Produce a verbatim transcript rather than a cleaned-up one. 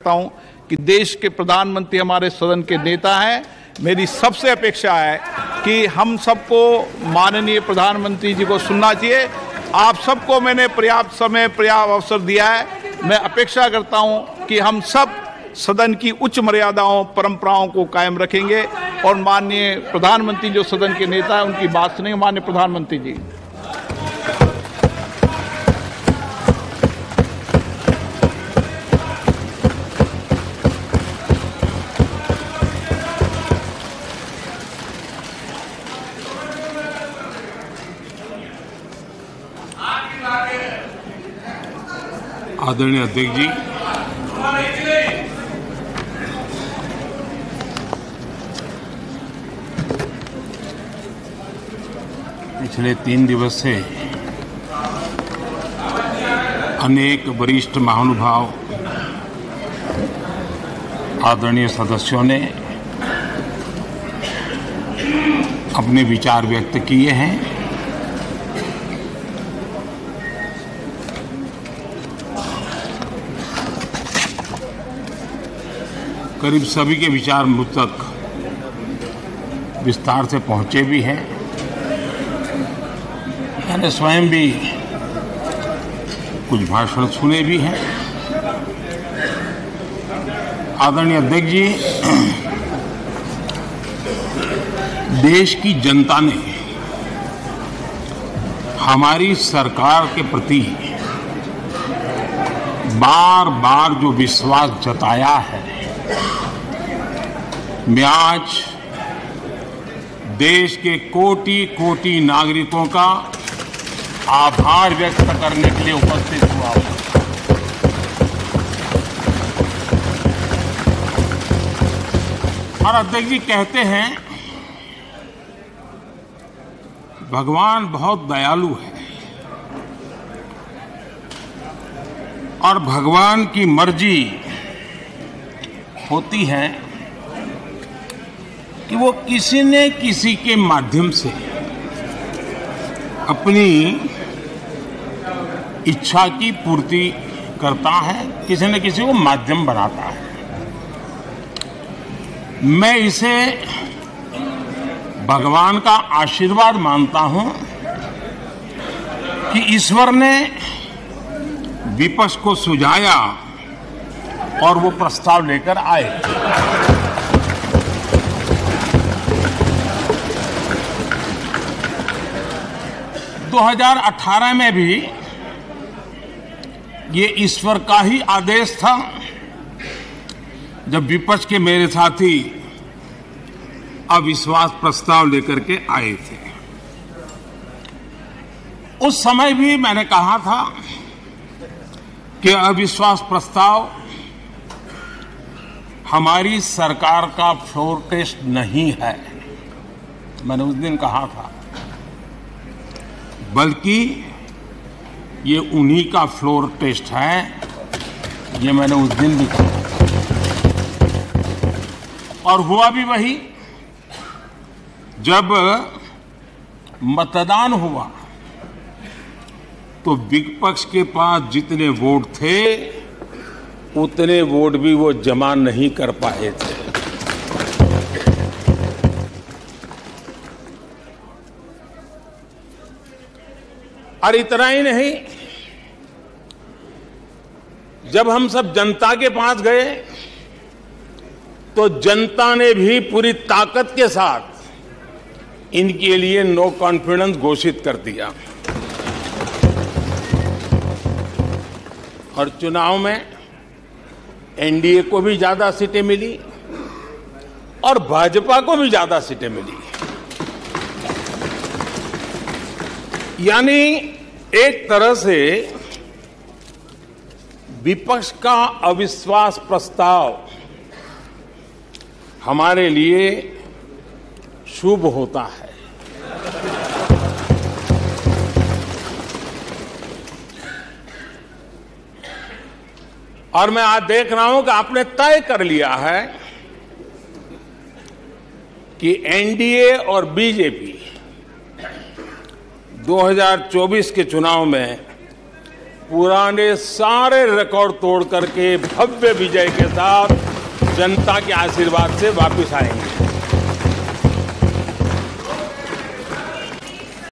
करता हूं कि देश के प्रधानमंत्री हमारे सदन के नेता हैं। मेरी सबसे अपेक्षा है कि हम सबको माननीय प्रधानमंत्री जी को सुनना चाहिए। आप सबको मैंने पर्याप्त समय पर्याप्त अवसर दिया है। मैं अपेक्षा करता हूं कि हम सब सदन की उच्च मर्यादाओं परंपराओं को कायम रखेंगे और माननीय प्रधानमंत्री जो सदन के नेता हैं उनकी बात सुनेंगे। माननीय प्रधानमंत्री जी। आदरणीय अध्यक्ष जी, पिछले तीन दिवस से अनेक वरिष्ठ महानुभाव आदरणीय सदस्यों ने अपने विचार व्यक्त किए हैं। करीब सभी के विचार मुझ तक विस्तार से पहुंचे भी हैं। मैंने स्वयं भी कुछ भाषण सुने भी हैं। आदरणीय अध्यक्ष जी, देश की जनता ने हमारी सरकार के प्रति बार बार जो विश्वास जताया है, मैं आज देश के कोटि कोटि नागरिकों का आभार व्यक्त करने के लिए उपस्थित हुआ हूं। और अध्यक्ष जी कहते हैं भगवान बहुत दयालु है और भगवान की मर्जी होती है कि वो किसी न किसी के माध्यम से अपनी इच्छा की पूर्ति करता है, किसी न किसी को माध्यम बनाता है। मैं इसे भगवान का आशीर्वाद मानता हूं कि ईश्वर ने विपक्ष को सुझाया और वो प्रस्ताव लेकर आए। दो हज़ार अठारह में भी ये ईश्वर का ही आदेश था जब विपक्ष के मेरे साथी अविश्वास प्रस्ताव लेकर के आए थे। उस समय भी मैंने कहा था कि अविश्वास प्रस्ताव हमारी सरकार का फ्लोर टेस्ट नहीं है। मैंने उस दिन कहा था, बल्कि ये उन्हीं का फ्लोर टेस्ट है। ये मैंने उस दिन भी कहा और हुआ भी वही। जब मतदान हुआ तो विपक्ष के पास जितने वोट थे उतने वोट भी वो जमा नहीं कर पाए थे। और इतना ही नहीं, जब हम सब जनता के पास गए तो जनता ने भी पूरी ताकत के साथ इनके लिए नो कॉन्फिडेंस घोषित कर दिया। और चुनाव में एनडीए को भी ज्यादा सीटें मिली और भाजपा को भी ज्यादा सीटें मिली। यानी एक तरह से विपक्ष का अविश्वास प्रस्ताव हमारे लिए शुभ होता है। और मैं आज देख रहा हूं कि आपने तय कर लिया है कि एनडीए और बीजेपी दो हज़ार चौबीस के चुनाव में पुराने सारे रिकॉर्ड तोड़ करके भव्य विजय के साथ जनता के आशीर्वाद से वापस आएंगे।